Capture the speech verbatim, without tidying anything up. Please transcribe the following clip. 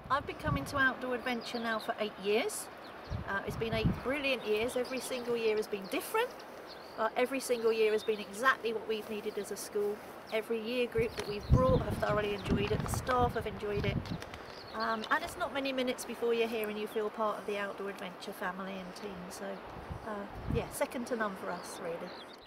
I've been coming to Outdoor Adventure now for eight years. Uh, it's been eight brilliant years. Every single year has been different, but every single year has been exactly what we've needed as a school. Every year group that we've brought have thoroughly enjoyed it, the staff have enjoyed it, um, and it's not many minutes before you're here and you feel part of the Outdoor Adventure family and team, so uh, yeah, second to none for us really.